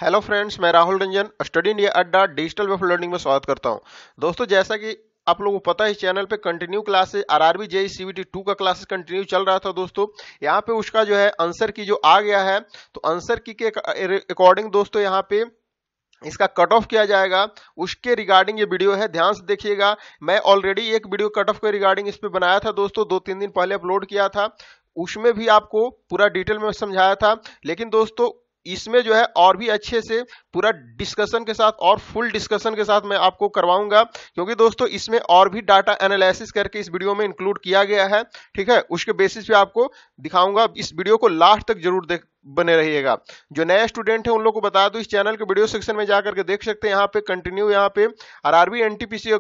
Hello friends, मैं Rahul Ranjan study India Adda digital way of learning में स्वागत करता हूं। दोस्तों, जैसा कि आप लोगों को पता है, इस चैनल पे continue classes RRB JE CBT 2 का क्लासेस कंटिन्यू चल रहा था। दोस्तों, यहाँ पे उसका जो है आंसर की जो आ गया है, तो आंसर की के अकॉर्डिंग दोस्तों यहाँ पे इसका कट ऑफ किया जाएगा। उसके रिगार्डिंग ये वीडियो है, ध्यान से देखिएगा। मैं ऑलरेडी एक वीडियो कट ऑफ के रिगार्डिंग इस पे बनाया था दोस्तों, 2-3 दिन पहले अपलोड किया था। उसमें भी आपको पूरा डिटेल में समझाया था, लेकिन दोस्तों इसमें जो है और भी अच्छे से पूरा डिस्कशन के साथ और फुल डिस्कशन के साथ मैं आपको करवाऊंगा, क्योंकि दोस्तों इसमें और भी डाटा एनालिसिस करके इस वीडियो में इंक्लूड किया गया है। ठीक है, उसके बेसिस पे आपको दिखाऊंगा। इस वीडियो को लास्ट तक जरूर बने रहिएगा। जो नए स्टूडेंट हैं उन लोगों को बता दूं, इस चैनल के वीडियो सेक्शन में जाकर के देख सकते हैं। यहाँ पे कंटिन्यू यहाँ पे आरआरबी एनटीपीसी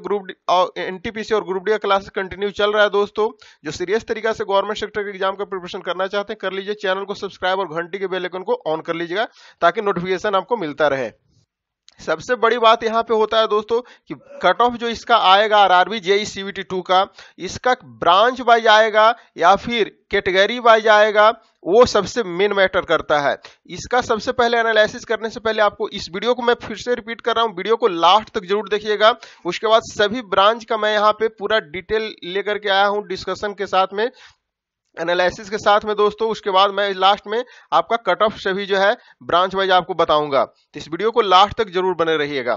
और ग्रुप डी का क्लासेस कंटिन्यू चल रहा है। दोस्तों, जो सीरियस तरीका से गवर्नमेंट सेक्टर के एग्जाम का प्रिपरेशन करना चाहते हैं, कर लीजिए। चैनल को सब्सक्राइब और घंटी के बेल आइकन को ऑन कर लीजिएगा, ताकि नोटिफिकेशन आपको मिलता रहे। सबसे बड़ी बात यहाँ पे होता है दोस्तों कि कट ऑफ जो इसका आएगा आरआरबी जेईई सीवीटी 2 का, इसका ब्रांच वाइज आएगा या फिर कैटेगरी वाइज आएगा, वो सबसे मेन मैटर करता है। इसका सबसे पहले एनालिसिस करने से पहले आपको इस वीडियो को मैं फिर से रिपीट कर रहा हूँ, वीडियो को लास्ट तक जरूर देखिएगा। उसके बाद सभी ब्रांच का मैं यहाँ पे पूरा डिटेल लेकर के आया हूँ, डिस्कशन के साथ में, एनालिसिस के साथ में दोस्तों। उसके बाद मैं लास्ट में आपका कट ऑफ सभी जो है ब्रांच वाइज आपको बताऊंगा, तो इस वीडियो को लास्ट तक जरूर बने रहिएगा।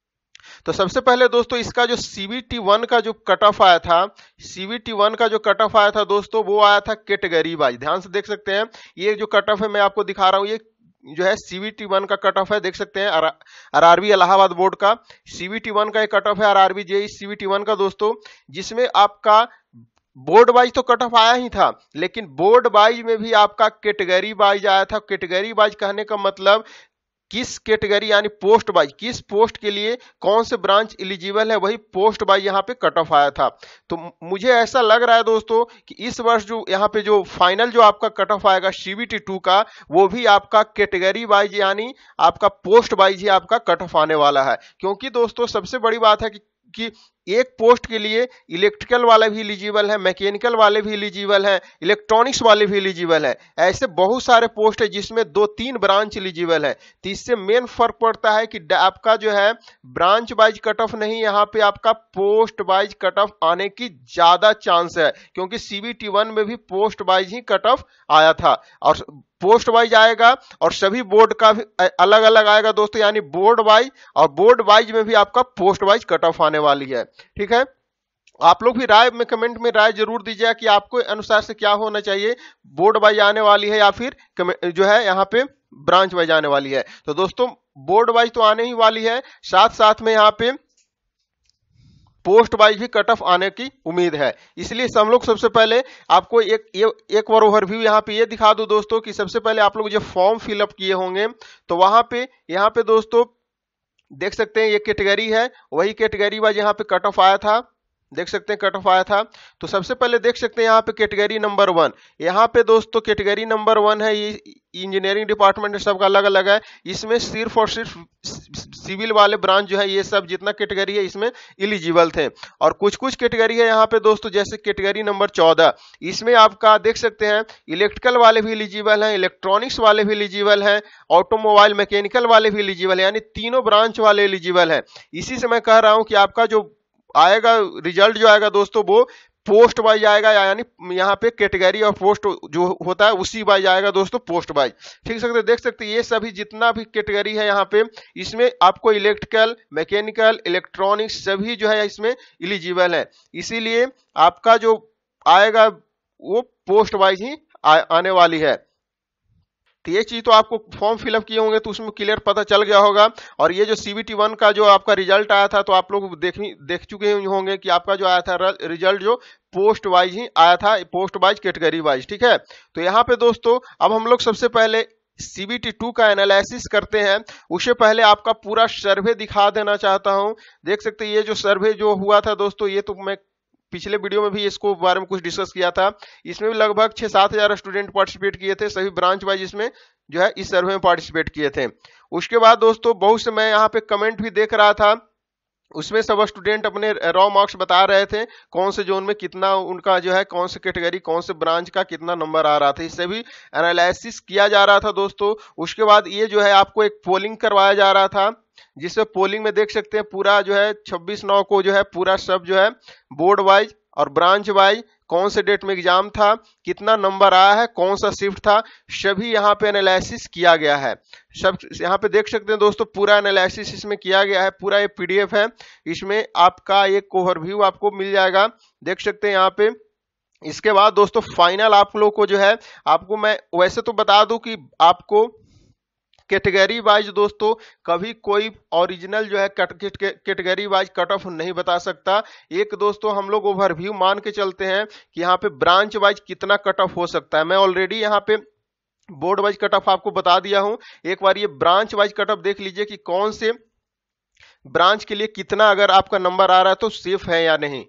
तो सबसे पहले दोस्तों इसका जो सीवीटी 1 का जो कट ऑफ आया था, सीवीटी 1 का जो कट ऑफ आया था दोस्तों, वो आया था कैटेगरी वाइज। ध्यान से देख सकते हैं, ये जो कट ऑफ है मैं आपको दिखा रहा हूं, ये जो है सीवीटी 1 का कट ऑफ है, देख सकते हैं। आरआरबी इलाहाबाद बोर्ड का सीवीटी 1 का एक कट ऑफ है, आरआरबी जेईई सीवीटी 1 का दोस्तों, जिसमें आपका बोर्ड वाइज तो कट ऑफ आया ही था, लेकिन बोर्ड वाइज में भी आपका कैटेगरी वाइज आया था। कैटेगरी वाइज कहने का मतलब किस कैटेगरी यानी पोस्ट वाइज, किस पोस्ट के लिए कौन से ब्रांच एलिजिबल है, वही पोस्ट वाइज यहाँ पे कट ऑफ आया था। तो मुझे ऐसा लग रहा है दोस्तों कि इस वर्ष जो यहाँ पे जो फाइनल जो आपका कट ऑफ आएगा सीवीटी 2 का, वो भी आपका कैटेगरी वाइज यानी आपका पोस्ट वाइज ही आपका कट ऑफ आने वाला है। क्योंकि दोस्तों सबसे बड़ी बात है कि एक पोस्ट के लिए इलेक्ट्रिकल वाले भी एलिजिबल है, मैकेनिकल वाले भी एलिजिबल है, इलेक्ट्रॉनिक्स वाले भी एलिजिबल है। ऐसे बहुत सारे पोस्ट है जिसमें 2-3 ब्रांच एलिजिबल है। तो इससे मेन फर्क पड़ता है कि आपका जो है ब्रांच वाइज कट ऑफ नहीं, यहाँ पे आपका पोस्ट वाइज कट ऑफ आने की ज्यादा चांस है, क्योंकि सीवीटी 1 में भी पोस्ट वाइज ही कट ऑफ आया था, और पोस्ट वाइज आएगा और सभी बोर्ड का भी अलग अलग आएगा दोस्तों, यानी बोर्ड वाइज और बोर्ड वाइज में भी आपका पोस्ट वाइज कट ऑफ आने वाली है। ठीक है, आप लोग भी राय में कमेंट में राय जरूर दीजिए कि आपको अनुसार से क्या होना चाहिए, बोर्ड वाइज आने वाली है या फिर जो है यहाँ पे ब्रांच वाइज आने वाली है। तो दोस्तों बोर्ड वाइज तो आने ही वाली है, साथ साथ में यहाँ पे पोस्ट वाइज भी कट ऑफ आने की उम्मीद है। इसलिए हम लोग सबसे पहले आपको एक बार ओवरव्यू यहाँ पे ये दिखा दूं दोस्तों कि सबसे पहले आप लोग जो फॉर्म फिलअप किए होंगे, तो वहां पे यहाँ पे दोस्तों देख सकते हैं ये कैटेगरी है, वही कैटेगरी वाइज यहाँ पे कट ऑफ आया था, देख सकते हैं कट ऑफ आया था। तो सबसे पहले देख सकते हैं यहाँ पे कैटेगरी नंबर 1, यहाँ पे दोस्तों कैटेगरी नंबर 1 है, ये इंजीनियरिंग डिपार्टमेंट सबका अलग अलग है। इसमें सिर्फ और सिर्फ सिविल वाले ब्रांच जो है, ये सब जितना कैटेगरी है इसमें एलिजिबल थे। और कुछ कुछ कैटेगरी है यहाँ पे दोस्तों, जैसे कैटेगरी नंबर 14, इसमें आपका देख सकते हैं इलेक्ट्रिकल वाले भी एलिजिबल हैं, इलेक्ट्रॉनिक्स वाले भी एलिजिबल हैं, ऑटोमोबाइल मैकेनिकल वाले भी एलिजिबल है, यानी तीनों ब्रांच वाले एलिजिबल है। इसी से मैं कह रहा हूं कि आपका जो आएगा रिजल्ट जो आएगा दोस्तों, वो पोस्ट वाइज आएगा, यानी यहाँ पे कैटेगरी और पोस्ट जो होता है उसी वाइज आएगा दोस्तों, पोस्ट वाइज। ठीक सकते देख सकते ये सभी जितना भी कैटेगरी है यहाँ पे, इसमें आपको इलेक्ट्रिकल मैकेनिकल इलेक्ट्रॉनिक्स सभी जो है इसमें एलिजिबल है। इसीलिए आपका जो आएगा वो पोस्ट वाइज ही आने वाली है। तो ये चीज तो आपको फॉर्म फिलअप किए होंगे तो उसमें क्लियर पता चल गया होगा। और ये जो सीवीटी 1 का जो आपका रिजल्ट आया था, तो आप लोग देख चुके होंगे कि आपका जो आया था रिजल्ट जो पोस्ट वाइज ही आया था, पोस्ट वाइज कैटेगरी वाइज। ठीक है, तो यहाँ पे दोस्तों अब हम लोग सबसे पहले सीवीटी 2 का एनालिसिस करते हैं। उससे पहले आपका पूरा सर्वे दिखा देना चाहता हूं। देख सकते हैं ये जो सर्वे जो हुआ था दोस्तों, ये तो मैं पिछले वीडियो में भी इसको बारे में कुछ डिस्कस किया था। इसमें भी लगभग 6-7 हजार स्टूडेंट पार्टिसिपेट किए थे, सभी ब्रांच वाइज इसमें जो है इस सर्वे में पार्टिसिपेट किए थे। उसके बाद दोस्तों बहुत से मैं यहाँ पे कमेंट भी देख रहा था उसमें सब स्टूडेंट अपने रॉ मार्क्स बता रहे थे कौन से जोन में कितना उनका जो है, कौन से कैटेगरी कौन से ब्रांच का कितना नंबर आ रहा था, इससे भी एनालिसिस किया जा रहा था दोस्तों। उसके बाद ये जो है आपको एक पोलिंग करवाया जा रहा था, जिससे पोलिंग में देख सकते हैं पूरा जो है 26/9 को जो है पूरा सब जो है बोर्ड वाइज और ब्रांच वाइज कौन से डेट में एग्जाम था, कितना नंबर आया है, कौन सा शिफ्ट था, सभी यहाँ पे एनालिसिस किया गया है। सब यहाँ पे देख सकते हैं दोस्तों, पूरा एनालिसिस इसमें किया गया है, पूरा ये पीडीएफ है, इसमें आपका एक ओवरव्यू आपको मिल जाएगा, देख सकते हैं यहाँ पे। इसके बाद दोस्तों फाइनल आप लोग को जो है, आपको मैं वैसे तो बता दूं कि आपको कैटेगरी वाइज दोस्तों कभी कोई ओरिजिनल जो है कैटेगरी वाइज कट ऑफ नहीं बता सकता। एक दोस्तों हम लोग ओवरव्यू मान के चलते हैं कि यहाँ पे ब्रांच वाइज कितना कट ऑफ हो सकता है। मैं ऑलरेडी यहाँ पे बोर्ड वाइज कट ऑफ आपको बता दिया हूं, एक बार ये ब्रांच वाइज कट ऑफ देख लीजिए कि कौन से ब्रांच के लिए कितना अगर आपका नंबर आ रहा है तो सेफ है या नहीं।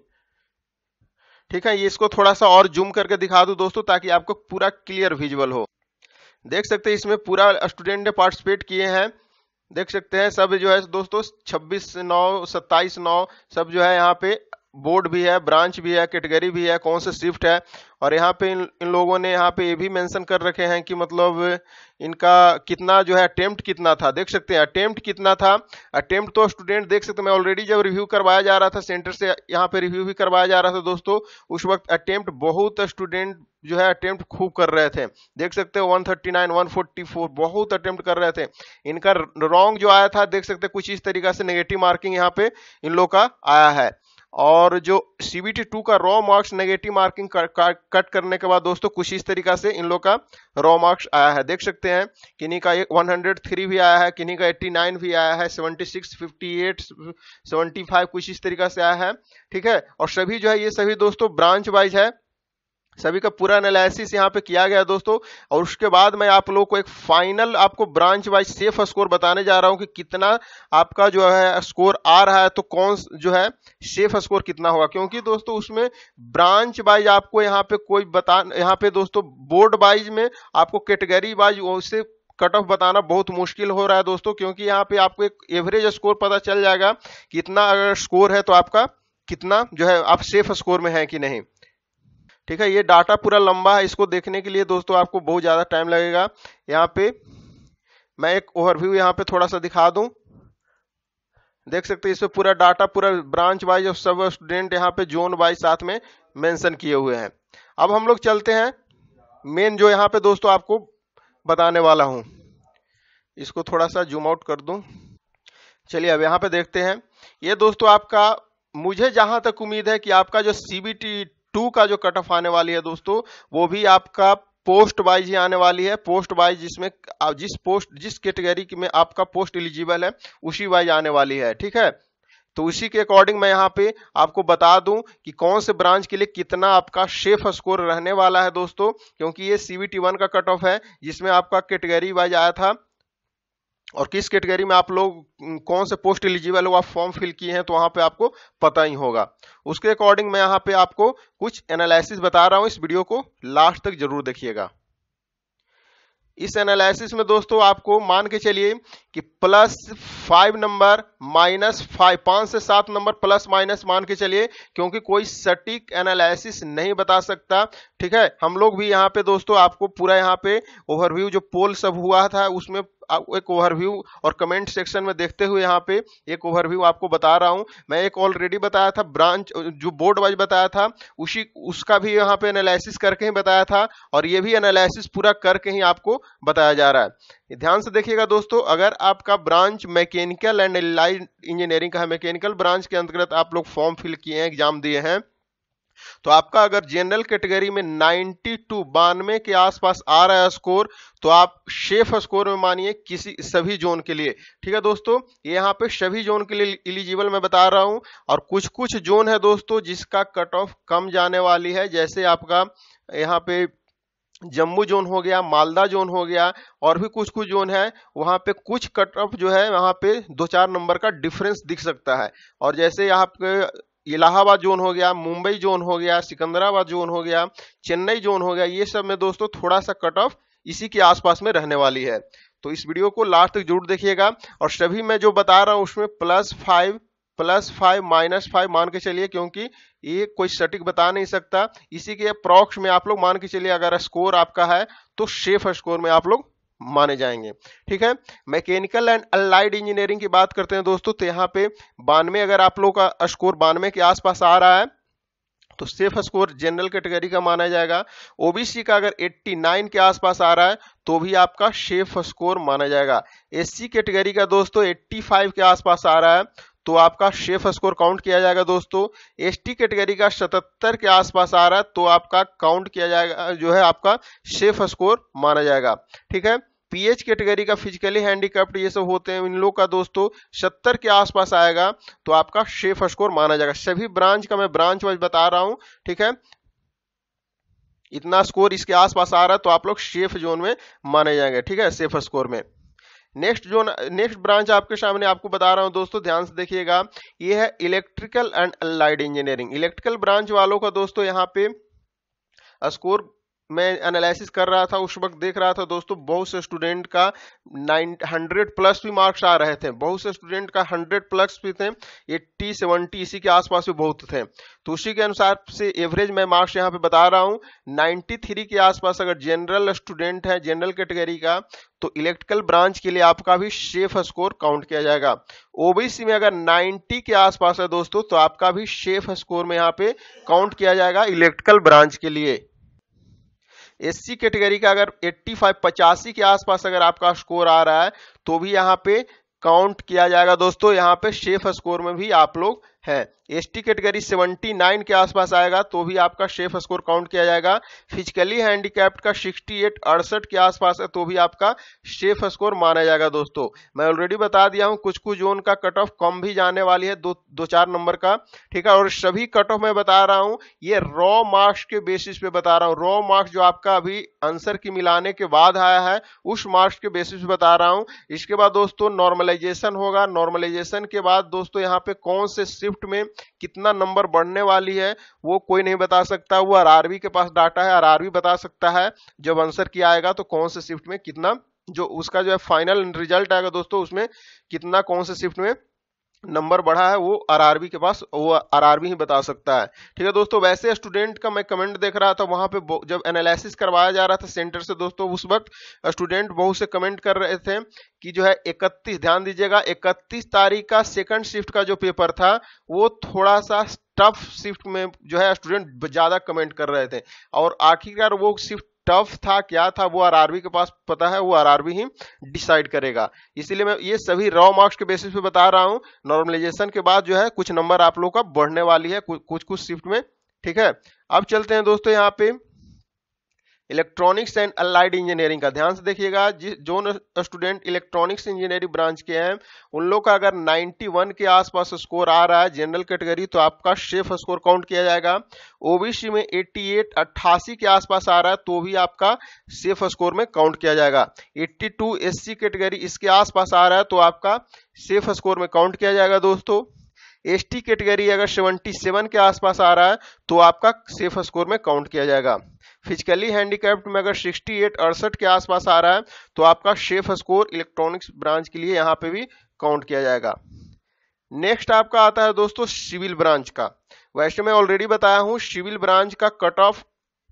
ठीक है, ये इसको थोड़ा सा और जूम करके दिखा दूं दोस्तों ताकि आपको पूरा क्लियर विजुअल हो। देख सकते हैं इसमें पूरा स्टूडेंट ने पार्टिसिपेट किए हैं, देख सकते हैं सब जो है दोस्तों 26/9 27/9 सब जो है यहाँ पे बोर्ड भी है, ब्रांच भी है, कैटेगरी भी है, कौन से शिफ्ट है। और यहाँ पे इन लोगों ने यहाँ पे ये भी मेंशन कर रखे हैं कि मतलब इनका कितना जो है अटेम्प्ट कितना था, देख सकते हैं अटेम्प्ट कितना था। अटेम्प्ट तो स्टूडेंट देख सकते हैं, मैं ऑलरेडी जब रिव्यू करवाया जा रहा था सेंटर से, यहाँ पे रिव्यू भी करवाया जा रहा था दोस्तों, उस वक्त अटेम्प्ट बहुत स्टूडेंट जो है अटेम्प्ट खूब कर रहे थे, देख सकते हो 139 144 बहुत अटेम्प्ट कर रहे थे। इनका रॉन्ग जो आया था देख सकते हैं कुछ इस तरीका से नेगेटिव मार्किंग यहाँ पे इन लोग का आया है। और जो CBT 2 का raw marks negative marking cut करने के बाद दोस्तों कुछ इस तरीका से इन लोग का रॉ मार्क्स आया है, देख सकते हैं किन्हीं का 103 भी आया है, किन्हीं का 89 भी आया है, 76 58 75 कुछ इस तरीका से आया है। ठीक है, और सभी जो है ये सभी दोस्तों ब्रांच वाइज है, सभी का पूरा एनालिसिस यहाँ पे किया गया दोस्तों। और उसके बाद मैं आप लोगों को एक फाइनल आपको ब्रांच वाइज सेफ स्कोर बताने जा रहा हूँ कि कितना आपका जो है स्कोर आ रहा है, तो कौन जो है सेफ स्कोर कितना होगा, क्योंकि दोस्तों उसमें ब्रांच वाइज आपको यहाँ पे कोई बता, यहाँ पे दोस्तों बोर्ड वाइज में आपको कैटेगरी वाइज उससे कट ऑफ बताना बहुत मुश्किल हो रहा है दोस्तों, क्योंकि यहाँ पे आपको एक एवरेज स्कोर पता चल जाएगा कि इतना अगर स्कोर है तो आपका कितना जो है आप सेफ स्कोर में है कि नहीं। ठीक है, ये डाटा पूरा लंबा है, इसको देखने के लिए दोस्तों आपको बहुत ज़्यादा टाइम लगेगा। यहाँ पे मैं एक ओवरव्यू यहाँ पे थोड़ा सा दिखा दूं, देख सकते हैं इसमें पूरा डाटा पूरा ब्रांच वाइज और सब स्टूडेंट यहाँ पे जोन वाइज साथ में मेंशन किए हुए हैं। अब हम लोग चलते हैं मेन जो यहाँ पे दोस्तों आपको बताने वाला हूँ, इसको थोड़ा सा जूम आउट कर दूं। चलिए अब यहाँ पे देखते हैं, ये दोस्तों आपका मुझे जहां तक उम्मीद है कि आपका जो CBT 2 का जो कट ऑफ आने वाली है दोस्तों, वो भी आपका पोस्ट वाइज ही आने वाली है, पोस्ट वाइज, जिसमें जिस कैटेगरी में आपका पोस्ट एलिजिबल है उसी वाइज आने वाली है। ठीक है, तो उसी के अकॉर्डिंग मैं यहाँ पे आपको बता दूं कि कौन से ब्रांच के लिए कितना आपका सेफ स्कोर रहने वाला है दोस्तों, क्योंकि ये CBT 1 का कट ऑफ है जिसमें आपका कैटेगरी वाइज आया था, और किस कैटेगरी में आप लोग कौन से पोस्ट एलिजिबल हो आप फॉर्म फिल किए हैं तो वहां पे आपको पता ही होगा। उसके अकॉर्डिंग मैं यहाँ पे आपको कुछ एनालिसिस बता रहा हूं, इस वीडियो को लास्ट तक जरूर देखिएगा। इस एनालिसिस में दोस्तों आपको मान के चलिए कि +5 नंबर -5, 5 से 7 नंबर प्लस माइनस मान के चलिए, क्योंकि कोई सटीक एनालिसिस नहीं बता सकता। ठीक है, हम लोग भी यहाँ पे दोस्तों आपको पूरा यहाँ पे ओवरव्यू जो पोल सब हुआ था उसमें एक ओवरव्यू और कमेंट सेक्शन में देखते हुए यहाँ पे एक ओवरव्यू आपको बता रहा हूँ। मैं एक ऑलरेडी बताया था ब्रांच जो बोर्ड वाइज बताया था, उसका भी यहाँ पे एनालिसिस करके ही बताया था, और ये भी एनालिसिस पूरा करके ही आपको बताया जा रहा है। ध्यान से देखिएगा दोस्तों, अगर आपका branch mechanical and allied engineering का है, मैकेनिकल ब्रांच के अंतर्गत आप लोग फॉर्म फिल किए हैं, एग्जाम दिए हैं, तो आपका अगर जनरल कैटेगरी में 92 के आसपास आ रहा है स्कोर, तो आप सेफ स्कोर में मानिए किसी सभी जोन के लिए। ठीक है दोस्तों, ये यहाँ पे सभी जोन के लिए एलिजिबल मैं बता रहा हूँ, और कुछ कुछ जोन है दोस्तों जिसका कट ऑफ कम जाने वाली है, जैसे आपका यहाँ पे जम्मू जोन हो गया, मालदा जोन हो गया, और भी कुछ कुछ जोन है, वहां पे कुछ कट ऑफ जो है वहां पे 2-4 नंबर का डिफरेंस दिख सकता है। और जैसे यहाँ पे इलाहाबाद जोन हो गया, मुंबई जोन हो गया, सिकंदराबाद जोन हो गया, चेन्नई जोन हो गया, ये सब में दोस्तों थोड़ा सा कट ऑफ इसी के आसपास में रहने वाली है। तो इस वीडियो को लास्ट तक जरूर देखिएगा, और सभी मैं जो बता रहा हूँ उसमें +5 +5 -5 मान के चलिए, क्योंकि ये कोई सटीक बता नहीं सकता। इसी के अप्रॉक्स में आप लोग मान के चलिए, अगर स्कोर आपका है तो सेफ स्कोर में आप लोग माने जाएंगे। ठीक है, मैकेनिकल एंड अलाइड इंजीनियरिंग की बात करते हैं दोस्तों, तो यहाँ पे 92, अगर आप लोग का स्कोर 92 के आसपास आ रहा है तो सेफ स्कोर जनरल कैटेगरी का माना जाएगा। ओबीसी का अगर 89 के आसपास आ रहा है तो भी आपका सेफ स्कोर माना जाएगा। एससी कैटेगरी का दोस्तों 85 के आसपास आ रहा है तो आपका सेफ स्कोर काउंट किया जाएगा। दोस्तों एसटी कैटेगरी का 77 के आसपास आ रहा है तो आपका काउंट किया जाएगा, जो है आपका सेफ स्कोर माना जाएगा। ठीक है, पीएच कैटेगरी का फिजिकली हैंडीकैप्ड ये सब होते हैं, इन लोग का दोस्तों 70 के आसपास आएगा तो आपका सेफ स्कोर माना जाएगा। सभी ब्रांच का मैं ब्रांच वाइज बता रहा हूं। ठीक है, इतना स्कोर इसके आसपास आ रहा है तो आप लोग सेफ जोन में माने जाएंगे। ठीक है, सेफ स्कोर में। नेक्स्ट ब्रांच आपके सामने आपको बता रहा हूं दोस्तों, ध्यान से देखिएगा, ये है electrical and allied engineering. Electrical branch वालों का दोस्तों यहाँ पे स्कोर मैं एनालिसिस कर रहा था, उस वक्त देख रहा था दोस्तों, बहुत से स्टूडेंट का 100+ भी मार्क्स आ रहे थे, बहुत से स्टूडेंट का 100+ भी थे, 80 70 इसी के आसपास भी बहुत थे। तो उसी के अनुसार से एवरेज मैं मार्क्स यहाँ पे बता रहा हूँ। 93 के आसपास अगर जनरल स्टूडेंट है, जनरल कैटेगरी का, तो इलेक्ट्रिकल ब्रांच के लिए आपका भी सेफ स्कोर काउंट किया जाएगा। ओबीसी में अगर 90 के आसपास है दोस्तों तो आपका भी सेफ स्कोर में यहाँ पे काउंट किया जाएगा इलेक्ट्रिकल ब्रांच के लिए। एससी कैटेगरी का अगर 85 के आसपास अगर आपका स्कोर आ रहा है तो भी यहाँ पे काउंट किया जाएगा दोस्तों, यहाँ पे सेफ स्कोर में भी आप लोग हैं। एसटी कैटेगरी 79 के आसपास आएगा तो भी आपका सेफ स्कोर काउंट किया जाएगा। फिजिकली हैंडीकैप्ड का 68 के आसपास है तो भी आपका सेफ स्कोर माना जाएगा। दोस्तों मैं ऑलरेडी बता दिया हूं, कुछ कुछ जोन का कट ऑफ कम भी जाने वाली है, 2-4 नंबर का। ठीक है, और सभी कट ऑफ मैं बता रहा हूं ये रॉ मार्क्स के बेसिस पे बता रहा हूं। रॉ मार्क्स जो आपका अभी आंसर की मिलाने के बाद आया है उस मार्क्स के बेसिस पे बता रहा हूं। इसके बाद दोस्तों नॉर्मलाइजेशन होगा। नॉर्मलाइजेशन के बाद दोस्तों यहाँ पे कौन से शिफ्ट में कितना नंबर बढ़ने वाली है वो कोई नहीं बता सकता, वो आरआरबी के पास डाटा है, आरआरबी बता सकता है जब आंसर किया आएगा तो कौन से शिफ्ट में कितना, जो उसका जो है फाइनल रिजल्ट आएगा दोस्तों उसमें कितना कौन से शिफ्ट में नंबर बढ़ा है वो आरआरबी के पास, वो आरआरबी ही बता सकता है। ठीक है दोस्तों, वैसे स्टूडेंट का मैं कमेंट देख रहा था वहां पे जब एनालिसिस करवाया जा रहा था सेंटर से दोस्तों, उस वक्त स्टूडेंट बहुत से कमेंट कर रहे थे कि जो है 31, ध्यान दीजिएगा, 31 तारीख का सेकंड शिफ्ट का जो पेपर था वो थोड़ा सा टफ शिफ्ट में जो है स्टूडेंट ज्यादा कमेंट कर रहे थे, और आखिरकार वो शिफ्ट टफ था क्या था वो आरआरबी के पास पता है, वो आरआरबी ही डिसाइड करेगा। इसीलिए मैं ये सभी रॉ मार्क्स के बेसिस पे बता रहा हूं। नॉर्मलाइजेशन के बाद जो है कुछ नंबर आप लोग का बढ़ने वाली है कुछ शिफ्ट में। ठीक है, अब चलते हैं दोस्तों यहाँ पे इलेक्ट्रॉनिक्स एंड अलाइड इंजीनियरिंग का। ध्यान से देखिएगा, जो स्टूडेंट इलेक्ट्रॉनिक्स इंजीनियरिंग ब्रांच के हैं उन लोग का अगर 91 के आसपास स्कोर आ रहा है जनरल कैटेगरी तो आपका सेफ स्कोर काउंट किया जाएगा। ओबीसी में 88 के आसपास आ रहा है तो भी आपका सेफ स्कोर में काउंट किया जाएगा। 82 एससी कैटेगरी इसके आसपास आ रहा है तो आपका सेफ स्कोर में काउंट किया जाएगा। दोस्तों एसटी कैटेगरी अगर 77 के आसपास आ रहा है तो आपका सेफ स्कोर में काउंट किया जाएगा। फिजिकली हैंडीकैप्ड में अगर 68 के आसपास आ रहा है तो आपका सेफ स्कोर इलेक्ट्रॉनिक्स ब्रांच के लिए यहाँ पे भी काउंट किया जाएगा। नेक्स्ट आपका आता है दोस्तों सिविल ब्रांच का। वैसे मैं ऑलरेडी बताया हूं सिविल ब्रांच का कट ऑफ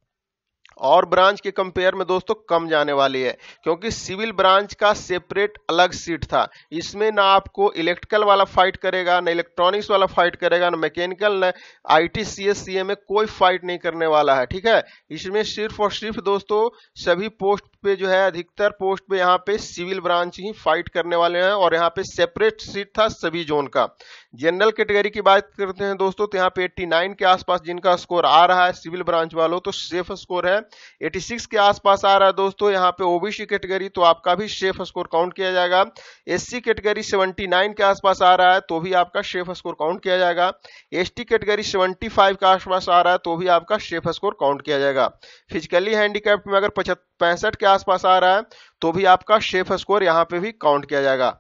और ब्रांच के कंपेयर में दोस्तों कम जाने वाली है, क्योंकि सिविल ब्रांच का सेपरेट अलग सीट था। इसमें ना आपको इलेक्ट्रिकल वाला फाइट करेगा, ना इलेक्ट्रॉनिक्स वाला फाइट करेगा, ना मैकेनिकल, ना आईटी सीएस सीए में कोई फाइट नहीं करने वाला है। ठीक है, इसमें सिर्फ और सिर्फ दोस्तों सभी पोस्ट पे जो है अधिकतर पोस्ट पे यहाँ पे सिविल ब्रांच ही फाइट करने वाले हैं, और यहाँ पे सेपरेट सीट था सभी जोन का। जनरल कैटेगरी की बात करते हैं दोस्तों तो यहाँ पे 89 के आसपास जिनका स्कोर आ रहा है सिविल ब्रांच वालों तो सेफ स्कोर है। 86 के आसपास आ रहा है दोस्तों यहाँ पे ओबीसी कैटेगरी तो आपका भी सेफ स्कोर काउंट किया जाएगा। एससी कैटेगरी 79 के आसपास आ रहा है तो भी आपका सेफ स्कोर काउंट किया जाएगा। एसटी कैटेगरी 75 के आसपास आ रहा है तो भी आपका सेफ स्कोर काउंट किया जाएगा। फिजिकली हैंडीकैप्ड में अगर 65 के आसपास आ रहा है तो भी आपका सेफ स्कोर यहाँ पे भी काउंट किया जाएगा।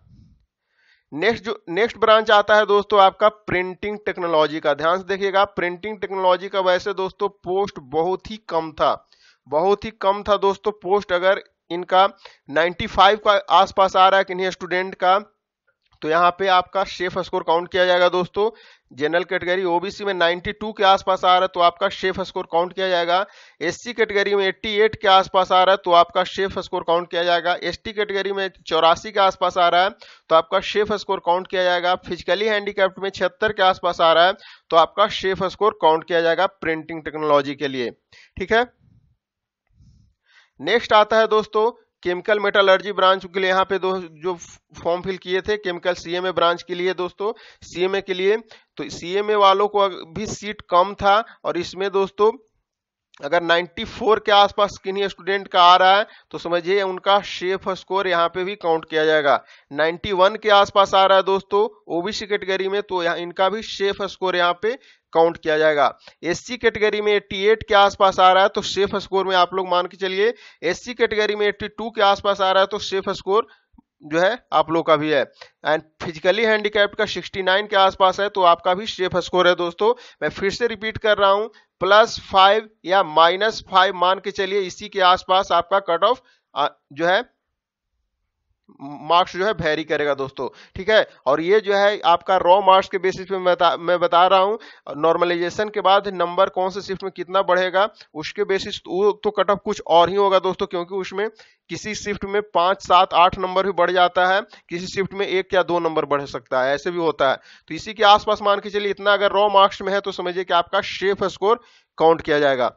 नेक्स्ट ब्रांच आता है दोस्तों आपका प्रिंटिंग टेक्नोलॉजी का। ध्यान से देखिएगा, प्रिंटिंग टेक्नोलॉजी का वैसे दोस्तों पोस्ट बहुत ही कम था, बहुत ही कम था दोस्तों पोस्ट। अगर इनका 95 का आसपास आ रहा है किन्हीं स्टूडेंट का तो यहाँ पे आपका सेफ स्कोर काउंट किया जाएगा दोस्तों। जनरल कैटेगरी ओबीसी में 92 के आसपास आ रहा है तो आपका सेफ स्कोर काउंट किया जाएगा। एससी कैटेगरी में 88 के आसपास आ रहा है तो आपका सेफ स्कोर काउंट किया जाएगा। एसटी कैटेगरी में 84 के आसपास आ रहा है तो आपका सेफ स्कोर काउंट किया जाएगा। फिजिकली हैंडीकैप्ड में 76 के आसपास आ रहा है तो आपका सेफ स्कोर काउंट किया जाएगा प्रिंटिंग टेक्नोलॉजी के लिए। ठीक है, नेक्स्ट आता है दोस्तों केमिकल मेटलर्जी ब्रांच के लिए। यहाँ पे जो फॉर्म फिल किए थे केमिकल सीएमए ब्रांच के लिए दोस्तों, सीएमए के लिए, तो सीएमए वालों को भी सीट कम था और इसमें दोस्तों अगर 94 के आसपास किन्हीं स्टूडेंट का आ रहा है तो समझिए उनका सेफ स्कोर यहाँ पे भी काउंट किया जाएगा। 91 के आसपास आ रहा है दोस्तों ओबीसी कैटेगरी में तो यहाँ इनका भी सेफ स्कोर यहाँ पे काउंट किया जाएगा। एससी कैटेगरी में 88 के आसपास आ रहा है तो सेफ स्कोर में आप लोग मान के चलिए। एससी कैटेगरी में 82 के आसपास आ रहा है तो सेफ स्कोर जो है आप लोग का भी है। एंड फिजिकली हैंडीकैप्ड का 69 के आसपास है तो आपका भी सेफ स्कोर है दोस्तों। मैं फिर से रिपीट कर रहा हूं, +5 या -5 मान के चलिए, इसी के आसपास आपका कट ऑफ जो है मार्क्स जो है वेरी करेगा दोस्तों। ठीक है, और ये जो है आपका रॉ मार्क्स के बेसिस पे मैं बता रहा हूं। नॉर्मलाइजेशन के बाद नंबर कौन से शिफ्ट में कितना बढ़ेगा उसके बेसिस तो कट ऑफ कुछ और ही होगा दोस्तों, क्योंकि उसमें किसी शिफ्ट में 5, 7, 8 नंबर भी बढ़ जाता है, किसी शिफ्ट में 1 या 2 नंबर बढ़ सकता है, ऐसे भी होता है। तो इसी के आसपास मान के चलिए इतना अगर रॉ मार्क्स में है तो समझिए कि आपका सेफ स्कोर काउंट किया जाएगा।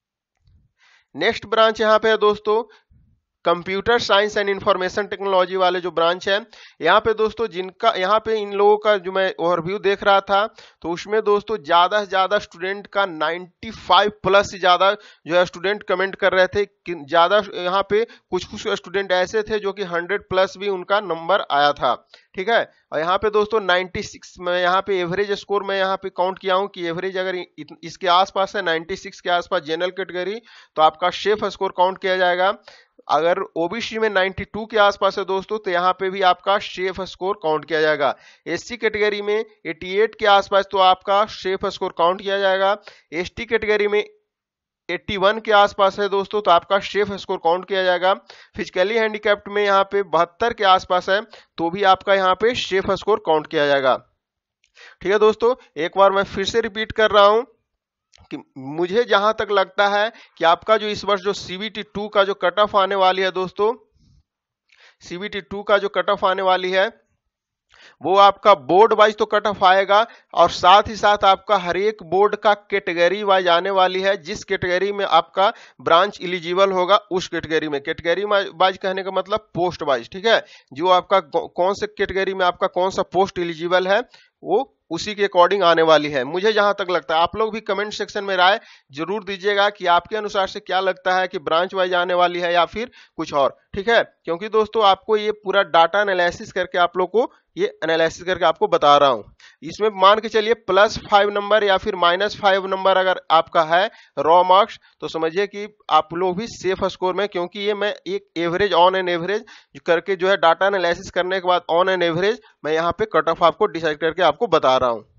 नेक्स्ट ब्रांच यहाँ पे है दोस्तों computer science and information technology वाले जो ब्रांच है। यहाँ पे दोस्तों जिनका यहाँ पे इन लोगों का जो मैं ओवरव्यू देख रहा था तो उसमें दोस्तों ज्यादा से ज्यादा स्टूडेंट का 95 प्लस से ज्यादा जो है स्टूडेंट कमेंट कर रहे थे। ज्यादा यहाँ पे कुछ स्टूडेंट ऐसे थे जो कि 100 प्लस भी उनका नंबर आया था। ठीक है, और यहाँ पे दोस्तों 96 में यहाँ पे एवरेज स्कोर मैं यहाँ पे काउंट किया हूँ कि एवरेज अगर इसके आसपास है 96 के आसपास जनरल कैटेगरी तो आपका सेफ स्कोर काउंट किया जाएगा। अगर ओबीसी में 92 के आसपास है दोस्तों तो यहाँ पे भी आपका सेफ स्कोर काउंट किया जाएगा। एससी कैटेगरी में 88 के आसपास तो आपका सेफ स्कोर काउंट किया जाएगा। एसटी कैटेगरी में 81 के आसपास है दोस्तों तो आपका सेफ स्कोर काउंट किया जाएगा। फिजिकली हैंडीकैप्ड में यहाँ पे 72 के आसपास है तो भी आपका यहाँ पे सेफ स्कोर काउंट किया जाएगा। ठीक है दोस्तों, एक बार मैं फिर से रिपीट कर रहा हूं कि मुझे जहां तक लगता है कि आपका जो इस वर्ष जो सीबीटी 2 का जो कट ऑफ आने वाली है दोस्तों, सीबीटी 2 का जो कट ऑफ आने वाली है वो आपका बोर्ड वाइज तो कट ऑफ आएगा और साथ ही साथ आपका हर एक बोर्ड का कैटेगरी वाइज आने वाली है। जिस कैटेगरी में आपका ब्रांच एलिजिबल होगा उस कैटेगरी में, कैटेगरी वाइज कहने का मतलब पोस्ट वाइज। ठीक है, जो आपका कौन से कैटेगरी में आपका कौन सा पोस्ट एलिजिबल है वो उसी के अकॉर्डिंग आने वाली है। मुझे जहां तक लगता है, आप लोग भी कमेंट सेक्शन में राय जरूर दीजिएगा कि आपके अनुसार से क्या लगता है कि ब्रांच वाइज आने वाली है या फिर कुछ और। ठीक है, क्योंकि दोस्तों आपको ये पूरा डाटा एनालिसिस करके आप लोग को ये एनालिसिस करके आपको बता रहा हूं। इसमें मान के चलिए +5 नंबर या फिर -5 नंबर अगर आपका है रॉ मार्क्स तो समझिए कि आप लोग भी सेफ स्कोर में, क्योंकि ये मैं एक एवरेज ऑन एन एवरेज करके जो है डाटा एनालिसिस करने के बाद ऑन एन एवरेज मैं यहाँ पे कट ऑफ आपको डिसाइड करके आपको बता रहा हूँ।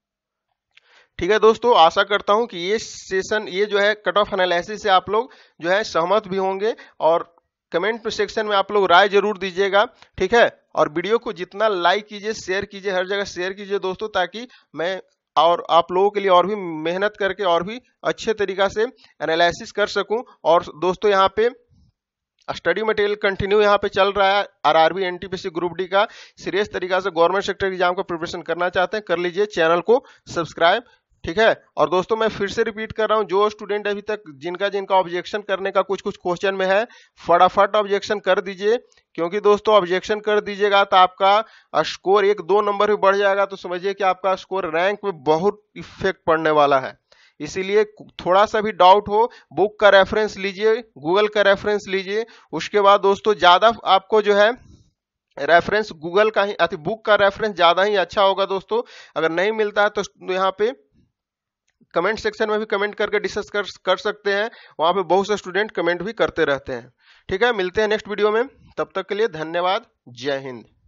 ठीक है दोस्तों, आशा करता हूं कि ये सेशन ये जो है कट ऑफ एनालिसिस से आप लोग जो है सहमत भी होंगे और कमेंट सेक्शन में आप लोग राय जरूर दीजिएगा। ठीक है, और वीडियो को जितना लाइक कीजिए, शेयर कीजिए, हर जगह शेयर कीजिए दोस्तों, ताकि मैं और आप लोगों के लिए और भी मेहनत करके और भी अच्छे तरीका से एनालिसिस कर सकूं। और दोस्तों यहाँ पे स्टडी मटेरियल कंटिन्यू यहाँ पे चल रहा है। आरआरबी एनटीपीसी ग्रुप डी का सीरियस तरीका से गवर्नमेंट सेक्टर एग्जाम का प्रिपरेशन करना चाहते हैं कर लीजिए, चैनल को सब्सक्राइब। ठीक है, और दोस्तों मैं फिर से रिपीट कर रहा हूं, जो स्टूडेंट अभी तक जिनका ऑब्जेक्शन करने का कुछ क्वेश्चन में है फटाफट ऑब्जेक्शन कर दीजिए, क्योंकि दोस्तों ऑब्जेक्शन कर दीजिएगा तो आपका स्कोर 1-2 नंबर भी बढ़ जाएगा तो समझिए कि आपका स्कोर रैंक में बहुत इफेक्ट पड़ने वाला है। इसीलिए थोड़ा सा भी डाउट हो बुक का रेफरेंस लीजिए, गूगल का रेफरेंस लीजिए। उसके बाद दोस्तों ज्यादा आपको जो है रेफरेंस गूगल का ही बुक का रेफरेंस ज्यादा ही अच्छा होगा दोस्तों। अगर नहीं मिलता है तो यहाँ पे कमेंट सेक्शन में भी कमेंट करके डिस्कस कर सकते हैं, वहां पे बहुत से स्टूडेंट कमेंट भी करते रहते हैं। ठीक है, मिलते हैं नेक्स्ट वीडियो में, तब तक के लिए धन्यवाद, जय हिंद।